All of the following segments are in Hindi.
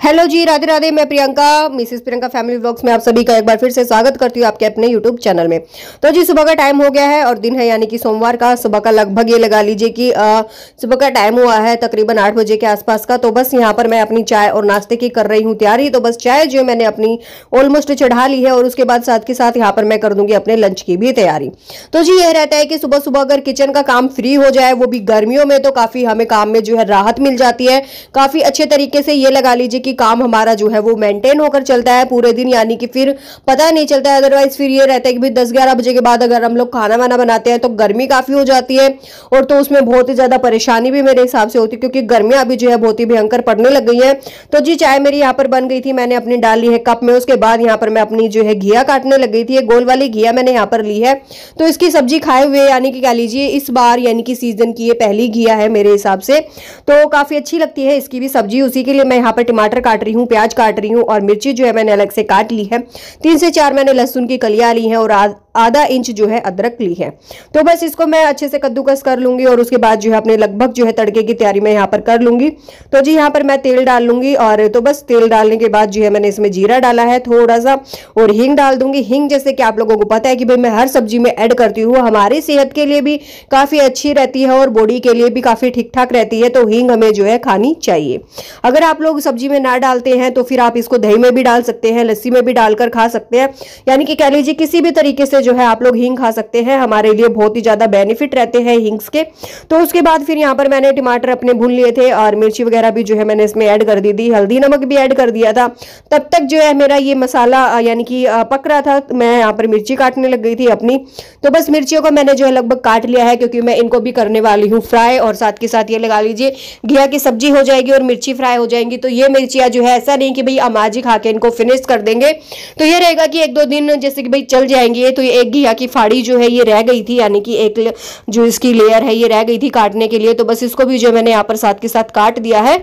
हेलो जी, राधे राधे। मैं Priyanka, Mrs Priyanka family vlogs में आप सभी का एक बार फिर से स्वागत करती हूँ आपके अपने यूट्यूब चैनल में। तो जी सुबह का टाइम हो गया है और दिन है यानी कि सोमवार का। सुबह का लगभग ये लगा लीजिए कि सुबह का टाइम हुआ है तकरीबन 8 बजे के आसपास का। तो बस यहाँ पर मैं अपनी चाय और नाश्ते की कर रही हूँ तैयारी। तो बस चाय जो मैंने अपनी ऑलमोस्ट चढ़ा ली है और उसके बाद साथ के साथ यहाँ पर मैं कर दूंगी अपने लंच की भी तैयारी। तो जी यह रहता है कि सुबह सुबह अगर किचन का काम फ्री हो जाए, वो भी गर्मियों में, तो काफी हमें काम में जो है राहत मिल जाती है। काफी अच्छे तरीके से ये लगा लीजिए कि काम हमारा जो है वो मेंटेन होकर चलता है पूरे दिन, यानी कि फिर पता नहीं चलता है। अदरवाइज फिर ये रहता है कि भाई 10-11 बजे के बाद अगर हम लोग खाना वाना बनाते हैं तो गर्मी काफी हो जाती है और तो उसमें बहुत ही ज्यादा परेशानी भी मेरे हिसाब से होती है, क्योंकि गर्मियां अभी जो है बहुत ही भयंकर पड़ने लग गई है। तो जी चाय मेरी यहाँ पर बन गई थी, मैंने अपनी डाल ली है कप में। उसके बाद यहाँ पर मैं अपनी जो है घिया काटने लग गई थी। गोल वाली घिया मैंने यहाँ पर ली है, तो इसकी सब्जी खाए हुए यानी कि कह लीजिए इस बार यानी कि सीजन की ये पहली घिया है मेरे हिसाब से, तो काफी अच्छी लगती है इसकी भी सब्जी। उसी के लिए मैं यहाँ पर टमाटर काट रही हूँ, प्याज काट रही हूँ और मिर्ची जो है मैंने अलग से काट ली है। 3 से 4 मैंने लहसुन की कलियां ली हैं और आधा इंच जो है अदरक ली है। तो बस इसको मैं अच्छे से कद्दूकस कर लूंगी और उसके बाद जो है अपने लगभग जो है तड़के की तैयारी मैं यहाँ पर कर लूंगी। तो जी यहाँ पर मैं तेल डाल लूंगी और तो बस तेल डालने के बाद जो है मैंने इसमें जीरा डाला है थोड़ा सा और हींग डाल दूंगी। हींग जैसे कि आप लोगों को पता है कि भाई मैं हर सब्जी में ऐड करती हूँ, हमारी सेहत के लिए भी काफी अच्छी रहती है और बॉडी के लिए भी काफी ठीक ठाक रहती है। तो हींग हमें जो है खानी चाहिए। अगर आप लोग सब्जी में ना डालते हैं तो फिर आप इसको दही में भी डाल सकते हैं, लस्सी में भी डालकर खा सकते हैं, यानी कि कह लीजिए किसी भी तरीके से जो है आप लोग हींग खा सकते हैं। हमारे लिए बहुत ही ज्यादा बेनिफिट रहते हैं हींग्स के। तो उसके बाद फिर यहाँ पर मैंने टमाटर अपने भून लिए थे और मिर्ची वगैरह भी जो है मैंने इसमें ऐड कर दी थी, हल्दी नमक भी ऐड कर दिया था। तब तक जो है मेरा ये मसाला यानी कि पक रहा था, मैं यहाँ पर मिर्ची काटने लग गई थी अपनी। तो बस मिर्चियों को मैंने जो है लगभग काट लिया है, क्योंकि मैं इनको भी करने वाली हूँ फ्राई और साथ के साथ ये लगा लीजिए घिया की सब्जी हो जाएगी और मिर्ची फ्राई हो जाएंगी। तो ये मिर्चियाँ जो है ऐसा नहीं कि भाई हम आज ही खा के इनको फिनिश कर देंगे, तो ये रहेगा कि 1-2 दिन जैसे कि भाई चल जाएंगे। तो ये एक घिया की फाड़ी जो है ये रह गई थी, यानी कि एक जो इसकी लेयर है ये रह गई थी काटने के लिए। तो बस इसको भी जो मैंने यहाँ पर साथ के साथ काट दिया है।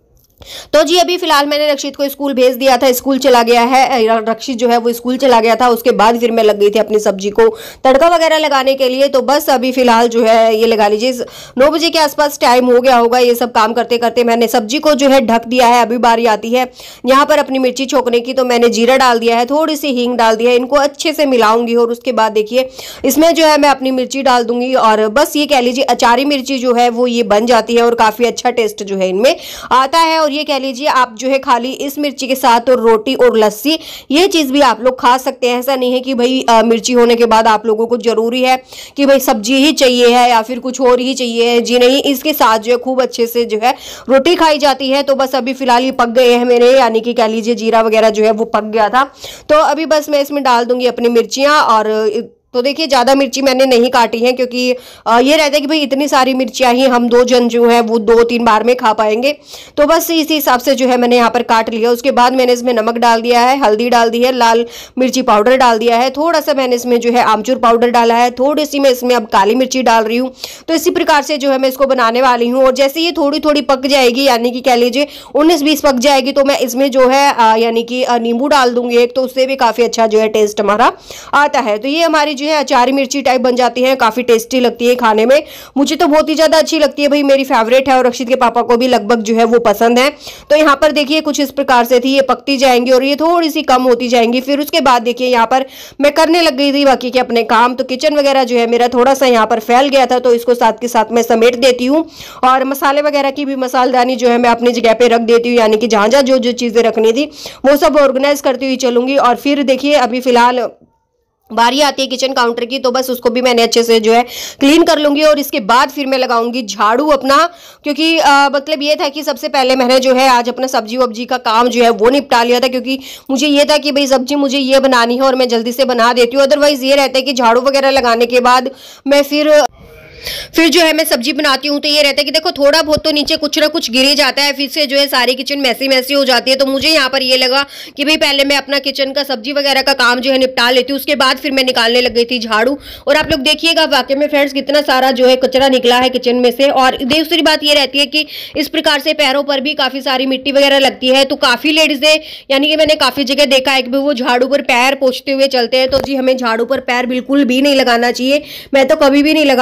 तो जी अभी फिलहाल मैंने रक्षित को स्कूल भेज दिया था, स्कूल चला गया है। रक्षित जो है वो स्कूल चला गया था, उसके बाद फिर मैं लग गई थी अपनी सब्जी को तड़का वगैरह लगाने के लिए। तो बस अभी फिलहाल जो है ये लगा लीजिए 9 बजे के आसपास टाइम हो गया होगा। ये सब काम करते करते मैंने सब्जी को जो है ढक दिया है। अभी बारी आती है यहाँ पर अपनी मिर्ची छोकने की। तो मैंने जीरा डाल दिया है, थोड़ी सी हींग डाल दिया है, इनको अच्छे से मिलाऊंगी और उसके बाद देखिए इसमें जो है मैं अपनी मिर्ची डाल दूंगी और बस ये कह लीजिए अचारी मिर्ची जो है वो ये बन जाती है और काफी अच्छा टेस्ट जो है इनमें आता है। और ये कह लीजिए आप जो है खाली इस मिर्ची के साथ और रोटी और लस्सी ये चीज भी आप लोग खा सकते हैं। ऐसा नहीं है कि भाई मिर्ची होने के बाद आप लोगों को जरूरी है कि भाई सब्जी ही चाहिए है या फिर कुछ और ही चाहिए है। जी नहीं, इसके साथ जो है खूब अच्छे से जो है रोटी खाई जाती है। तो बस अभी फिलहाल ये पक गए हैं मेरे, यानी कि कह लीजिए जीरा वगैरह जो है वो पक गया था। तो अभी बस मैं इसमें डाल दूंगी अपनी मिर्चियां। और तो देखिए ज़्यादा मिर्ची मैंने नहीं काटी है, क्योंकि ये रहता है कि भाई इतनी सारी मिर्चियाँ ही हम 2 जन जो है वो 2-3 बार में खा पाएंगे। तो बस इसी हिसाब से जो है मैंने यहाँ पर काट लिया। उसके बाद मैंने इसमें नमक डाल दिया है, हल्दी डाल दी है, लाल मिर्ची पाउडर डाल दिया है, थोड़ा सा मैंने इसमें जो है आमचूर पाउडर डाला है, थोड़ी सी मैं इसमें अब काली मिर्ची डाल रही हूँ। तो इसी प्रकार से जो है मैं इसको बनाने वाली हूँ। और जैसे ये थोड़ी थोड़ी पक जाएगी, यानी कि कह लीजिए 19-20 पक जाएगी, तो मैं इसमें जो है यानी कि नींबू डाल दूंगी एक, तो उससे भी काफ़ी अच्छा जो है टेस्ट हमारा आता है। तो ये हमारी जो है अचारी मिर्ची टाइप बन जाती है, काफी टेस्टी लगती है खाने में। मुझे तो बहुत ही ज्यादा अच्छी लगती है, भाई मेरी फेवरेट है और रक्षित के पापा को भी लगभग जो है वो पसंद है। तो यहाँ पर देखिए कुछ इस प्रकार से थी, ये पकती जाएंगी और ये थोड़ी सी कम होती जाएंगी। फिर उसके बाद देखिए यहाँ पर मैं करने लग गई थी बाकी के अपने काम। तो किचन वगैरह जो है मेरा थोड़ा सा यहाँ पर फैल गया था, तो इसको साथ के साथ मैं समेट देती हूँ और मसाले वगैरह की भी मसालदानी जो है मैं अपनी जगह पे रख देती हूँ, यानी कि जहाँ जहाँ जो जो चीजें रखनी थी वो सब ऑर्गेनाइज करती हुई चलूंगी। और फिर देखिए अभी फिलहाल बारी आती है किचन काउंटर की, तो बस उसको भी मैंने अच्छे से जो है क्लीन कर लूंगी और इसके बाद फिर मैं लगाऊंगी झाड़ू अपना, क्योंकि मतलब ये था कि सबसे पहले मैंने जो है आज अपना सब्जी वब्जी का काम जो है वो निपटा लिया था, क्योंकि मुझे ये था कि भाई सब्जी मुझे ये बनानी है और मैं जल्दी से बना देती हूँ। अदरवाइज ये रहता है कि झाड़ू वगैरह लगाने के बाद मैं फिर जो है मैं सब्जी बनाती हूँ, तो ये रहता है कि देखो थोड़ा बहुत तो नीचे कुछ ना कुछ गिर ही जाता है, फिर से जो है सारी किचन मैसी मैसी हो जाती है। तो मुझे यहाँ पर ये लगा कि भाई पहले मैं अपना किचन का सब्जी वगैरह का काम जो है निपटा लेती हूँ, उसके बाद फिर मैं निकालने लग गई थी झाड़ू। और आप लोग देखिएगा वाकई में फ्रेंड्स कितना सारा जो है कचरा निकला है किचन में से। और दूसरी बात ये रहती है कि इस प्रकार से पैरों पर भी काफी सारी मिट्टी वगैरह लगती है। तो काफी लेडीजें यानी कि मैंने काफी जगह देखा है कि वो झाड़ू पर पैर पोंछते हुए चलते हैं। तो जी हमें झाड़ू पर पैर बिल्कुल भी नहीं लगाना चाहिए, मैं तो कभी भी नहीं लगाती हूँ। और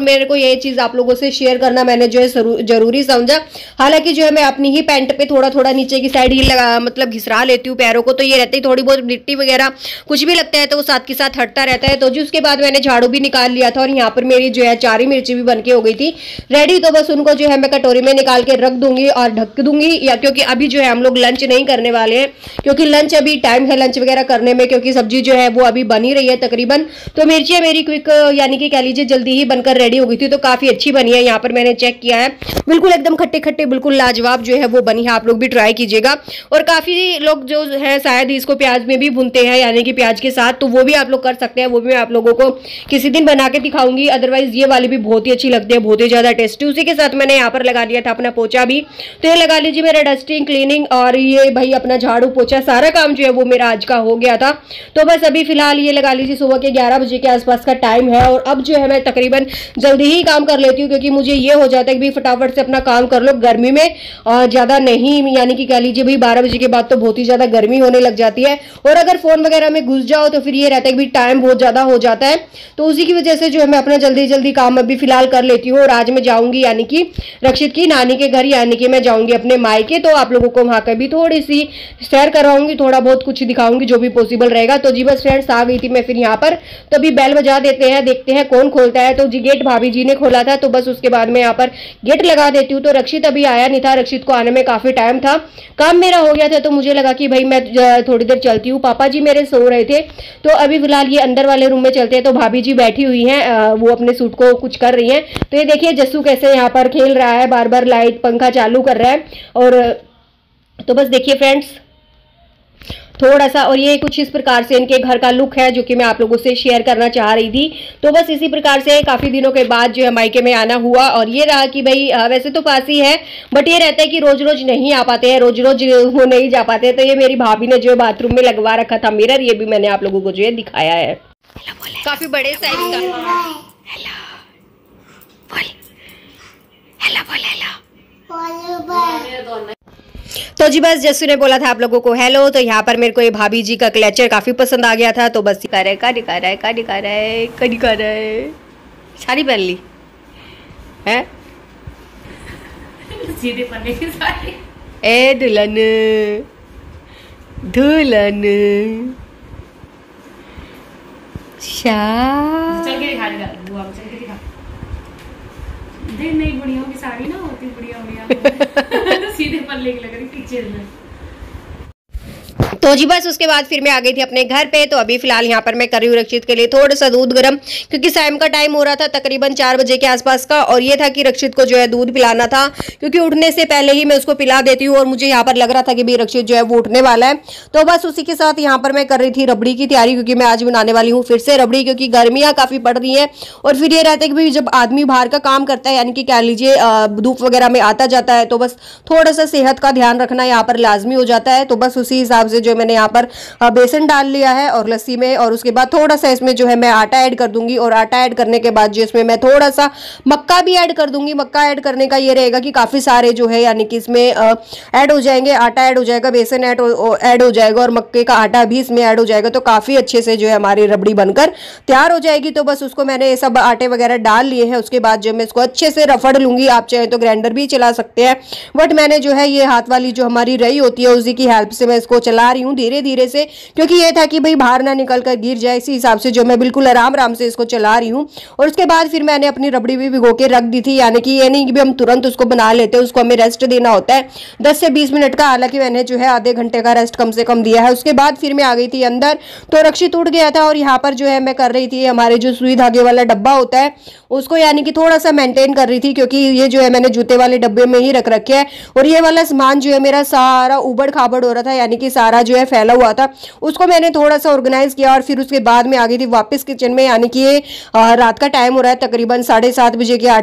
और मेरे को ये चीज़ आप लोगों से शेयर करना मैंने जो है जरूरी समझा। हालांकि जो है मैं अपनी ही पैंट पे थोड़ा थोड़ा नीचे की साइड ही लगा मतलब घिसरा लेती हूँ पैरों को, तो ये रहती है थोड़ी बहुत मिट्टी वगैरह कुछ भी लगता है तो वो साथ के साथ हटता रहता है। तो जी उसके बाद मैंने झाड़ू भी निकाल लिया था और यहाँ पर मेरी जो है 4 मिर्ची भी बनके हो गई थी रेडी। तो बस उनको जो है मैं कटोरी में निकाल के रख दूंगी और ढक दूंगी, या क्योंकि अभी जो है हम लोग लंच नहीं करने वाले हैं, क्योंकि लंच अभी टाइम है लंच वगैरह करने में, क्योंकि सब्जी जो है वो अभी बन ही रही है तकरीबन। तो मिर्चियाँ मेरी क्विक यानी कि कह लीजिए जल्दी ही बनकर रेडी हो गई थी, तो काफी अच्छी बनी है। यहाँ पर मैंने चेक किया है, बिल्कुल एकदम खट्टे खट्टे बिल्कुल लाजवाब जो है वो बनी है। आप लोग भी ट्राई कीजिएगा। और काफी लोग जो है शायद इसको प्याज में भी भूनते हैं यानी कि प्याज के साथ, तो वो भी आप लोग कर सकते हैं, वो भी मैं आप लोगों को किसी दिन बना के दिखाऊंगी। अदरवाइज ये वाली भी बहुत ही अच्छी लगती है, बहुत ही ज्यादा टेस्टी। उसी के साथ मैंने यहाँ पर लगा लिया था अपना पोछा भी, तो ये लगा लीजिए मेरा डस्टिंग क्लीनिंग और ये भाई अपना झाड़ू पोछा सारा काम जो है वो मेरा आज का हो गया था। तो बस अभी फिलहाल ये लगा लीजिए सुबह के 11 बजे के आसपास का टाइम है और अब जो है मैं तकरीबन जल्दी ही काम कर लेती हूँ, क्योंकि मुझे ये हो जाता है कि भाई फटाफट से अपना काम कर लो गर्मी में, ज्यादा नहीं यानी कि कह लीजिए भाई 12 बजे के बाद तो बहुत ही ज्यादा गर्मी होने लग जाती है। और अगर फोन वगैरह में घुस जाओ तो फिर ये रहता है कि टाइम बहुत ज्यादा हो जाता है, तो उसी की वजह से जो है मैं अपना जल्दी जल्दी काम अभी फिलहाल कर लेती हूँ। और आज मैं जाऊंगी यानी कि रक्षित की नानी के घर, यानी कि मैं जाऊंगी अपने मायके, तो आप लोगों को वहां का भी थोड़ी सी शेयर कराऊंगी, थोड़ा बहुत कुछ दिखाऊंगी जो भी पॉसिबल रहेगा। तो जी बस फ्रेंड्स आ गई थी मैं फिर यहाँ पर, तो अभी बेल बजा देते हैं, देखते हैं कौन खोलता है। तो जी गेट भाभी जी ने खोला था, तो बस उसके बाद मैं यहाँ पर गेट लगा देती हूँ। तो रक्षित अभी आया नहीं था, रक्षित को आने में काफी टाइम था, काम मेरा हो गया था, तो मुझे लगा कि भाई मैं थोड़ी देर चलती हूँ। पापा जी मेरे सो रहे थे, तो अभी फिलहाल ये अंदर वाले रूम में चलते हैं। तो भाभी जी बैठी हुई हैं, वो अपने सूट को कुछ कर रही हैं। तो ये देखिए जस्सू कैसे यहाँ पर खेल रहा है, बार बार लाइट पंखा चालू कर रहा है। और तो बस देखिए फ्रेंड्स थोड़ा सा, और ये कुछ इस प्रकार से इनके घर का लुक है जो कि मैं आप लोगों से शेयर करना चाह रही थी। तो बस इसी प्रकार से काफी दिनों के बाद जो है मायके में आना हुआ, और ये रहा कि भाई वैसे तो पास ही है, बट ये रहता है कि रोज रोज नहीं आ पाते हैं, रोज रोज वो नहीं जा पाते हैं। तो ये मेरी भाभी ने जो बाथरूम में लगवा रखा था मिरर, ये भी मैंने आप लोगों को जो है दिखाया है, काफी बड़े साइज का। हेलो बोल, हेलो बोल, हेलो। तो जी बस जस्सू ने बोला था आप लोगों को हेलो, तो यहाँ पर मेरे को ये भाभी जी का क्लेचर काफी पसंद आ गया था, तो बस दिखा रहा है का दिखा रहा है का दिखा रहा है का दिखा रहा है। साड़ी पहन ली है सीधे पन्ने की साड़ी। ए दुल्हन दुल्हन चल के दिखा बुआ चल के दिखा दे। नई बुढ़ियों की साड़ी ना होती, बुढ़िया सीधे पल्ले की लग रही पीछे में। तो जी बस उसके बाद फिर मैं आ गई थी अपने घर पे। तो अभी फिलहाल यहाँ पर मैं कर रही हूँ रक्षित के लिए थोड़ा सा दूध गर्म, क्योंकि शाम का टाइम हो रहा था तकरीबन 4 बजे के आसपास का, और ये था कि रक्षित को जो है दूध पिलाना था, क्योंकि उठने से पहले ही मैं उसको पिला देती हूँ। और मुझे यहाँ पर लग रहा था कि भाई रक्षित जो है वो उठने वाला है, तो बस उसी के साथ यहाँ पर मैं कर रही थी रबड़ी की तैयारी, क्योंकि मैं आज बनाने वाली हूँ फिर से रबड़ी, क्योंकि गर्मियाँ काफी पड़ रही है। और फिर ये रहता है कि भाई जब आदमी बाहर का काम करता है यानी कि कह लीजिए धूप वगैरह में आता जाता है, तो बस थोड़ा सा सेहत का ध्यान रखना यहाँ पर लाजमी हो जाता है। तो बस उसी हिसाब से जो मैंने यहाँ पर बेसन डाल लिया है और लस्सी में, और उसके बाद थोड़ा सा इसमें जो है मैं आटा ऐड कर दूंगी, और आटा ऐड करने के बाद जो इसमें मैं थोड़ा सा मक्का भी ऐड कर दूंगी। मक्का ऐड करने का ये रहेगा कि काफी सारे जो है यानी कि इसमें ऐड हो जाएंगे, आटा ऐड हो जाएगा, बेसन ऐड हो जाएगा और मक्के का आटा भी इसमें ऐड हो जाएगा, तो काफी अच्छे से जो है हमारी रबड़ी बनकर तैयार हो जाएगी। तो बस उसको मैंने ये सब आटे वगैरह डाल लिए हैं। उसके बाद जो मैं इसको अच्छे से रफड़ लूंगी, आप चाहे तो ग्राइंडर भी चला सकते हैं, बट मैंने जो है ये हाथ वाली जो हमारी रही होती है उसी की हेल्प से मैं इसको चला रही हूँ धीरे धीरे से, क्योंकि ये था कि भाई बाहर ना निकल कर गिर जाए, इसी हिसाब से जो मैं बिल्कुल आराम आराम से इसको चला रही हूँ। और उसके बाद फिर मैंने अपनी रबड़ी भी भिगो के रख दी थी, यानी कि ये नहीं कि हम तुरंत उसको बना लेते हैं, उसको हमें रेस्ट देना होता है 10 से 20 मिनट का, हालांकि मैंने जो है आधे घंटे का रेस्ट कम से कम दिया है। उसके बाद फिर मैं आ गई थी अंदर, तो रक्षित उठ गया था, और यहाँ पर जो है मैं कर रही थी हमारे जो सुई धागे वाला डब्बा होता है उसको यानी कि थोड़ा सा मेंटेन कर रही थी, क्योंकि ये जो है मैंने जूते वाले डब्बे में ही रख रखे है, और ये वाला सामान जो है मेरा सारा उबड़ खाबड़ हो रहा था, यानी कि सारा जो है फैला हुआ था, उसको मैंने थोड़ा सा ऑर्गेनाइज किया। और फिर उसके बाद में आ गई थी वापस किचन में, यानी कि ये रात का टाइम हो रहा है तकरीबन 7:30 बजे के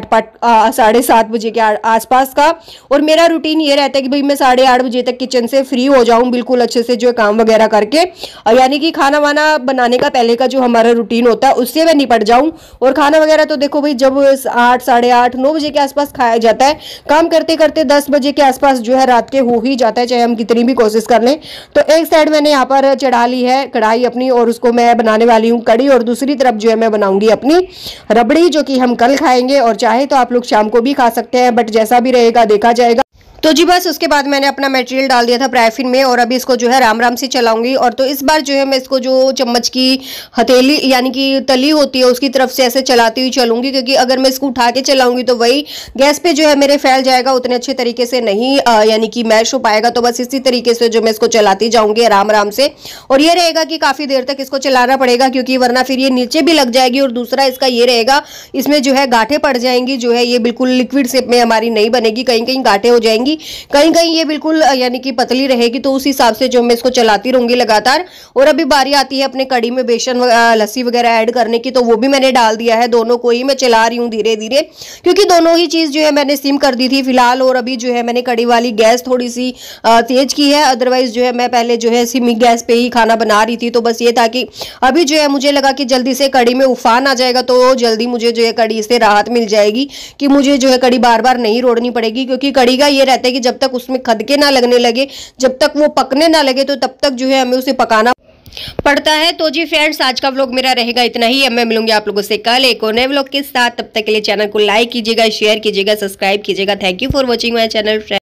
7:30 बजे के आसपास का, और मेरा रूटीन ये रहता है कि भाई मैं 8:30 बजे तक किचन से फ्री हो जाऊं बिल्कुल अच्छे से जो काम वगैरह करके, यानी कि खाना वाना बनाने का पहले का जो हमारा रूटीन होता है उससे मैं निपट जाऊं। और खाना वगैरह तो देखो भाई जब 8, 8:30, 9 बजे के आसपास खाया जाता है, काम करते करते 10 बजे के आसपास जो है रात के हो ही जाता है, चाहे हम कितनी भी कोशिश कर लें। तो एक साइड मैंने यहाँ पर चढ़ा ली है कढ़ाई अपनी और उसको मैं बनाने वाली हूँ कड़ी, और दूसरी तरफ जो है मैं बनाऊंगी अपनी रबड़ी, जो कि हम कल खाएंगे और चाहे तो आप लोग शाम को भी खा सकते हैं, बट जैसा भी रहेगा देखा जाएगा। तो जी बस उसके बाद मैंने अपना मटेरियल डाल दिया था पैराफिन में, और अभी इसको जो है राम राम से चलाऊंगी। और तो इस बार जो है मैं इसको जो चम्मच की हथेली यानी कि तली होती है उसकी तरफ से ऐसे चलाती हुई चलूंगी, क्योंकि अगर मैं इसको उठा के चलाऊंगी तो वही गैस पे जो है मेरे फैल जाएगा, उतने अच्छे तरीके से नहीं यानी कि मैश हो पाएगा। तो बस इसी तरीके से जो मैं इसको चलाती जाऊंगी आराम आराम से, और ये रहेगा कि काफी देर तक इसको चलाना पड़ेगा, क्योंकि वरना फिर ये नीचे भी लग जाएगी। और दूसरा इसका ये रहेगा, इसमें जो है गांठें पड़ जाएंगी, जो है ये बिल्कुल लिक्विड शेप में हमारी नहीं बनेगी, कहीं कहीं गांठें हो जाएंगी, कहीं कहीं ये बिल्कुल यानी कि पतली रहेगी। तो उस हिसाब से जो मैं इसको चलाती रहूंगी लगातार। और अभी बारी आती है अपने कड़ी में बेसन लस्सी वगैरह ऐड करने की, तो वो भी मैंने डाल दिया है। दोनों को ही मैं चला रही हूँ धीरे धीरे, क्योंकि दोनों ही चीज जो है मैंने सिम कर दी थी फिलहाल। और अभी जो है मैंने कड़ी वाली गैस थोड़ी सी तेज की है, अदरवाइज जो है मैं पहले जो है सिमी गैस पे ही खाना बना रही थी। तो बस ये था कि अभी जो है मुझे लगा कि जल्दी से कड़ी में उफान आ जाएगा, तो जल्दी मुझे जो है कड़ी से राहत मिल जाएगी कि मुझे जो है कड़ी बार बार नहीं रोड़नी पड़ेगी। क्योंकि कड़ी का ये रहता है कि जब तक उसमें खदके ना लगने लगे, जब तक वो पकने ना लगे, तो तब तक जो है हमें उसे पकाना पड़ता है। तो जी फ्रेंड्स, आज का व्लॉग मेरा रहेगा इतना ही। अब मैं मिलूंगी आप लोगों से कल एक और नए व्लॉग के साथ। तब तक के लिए चैनल को लाइक कीजिएगा, शेयर कीजिएगा, सब्सक्राइब कीजिएगा। Thank you for watching my channel.